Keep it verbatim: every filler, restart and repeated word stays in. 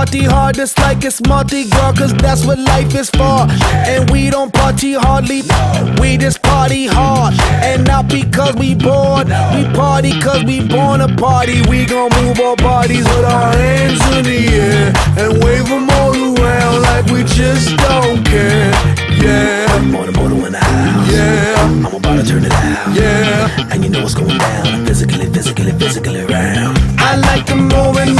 party hard just like it's Mardi Gras, cause that's what life is for. And we don't party hardly, we just party hard. And not because we bored, we party cause we born to party. We gon' move our bodies with our hands in the air and wave them all around like we just don't care. Yeah, more than mortal in the house. Yeah, I'm about to turn it out. Yeah, and you know what's going down. Physically, physically, physically round. I like the moving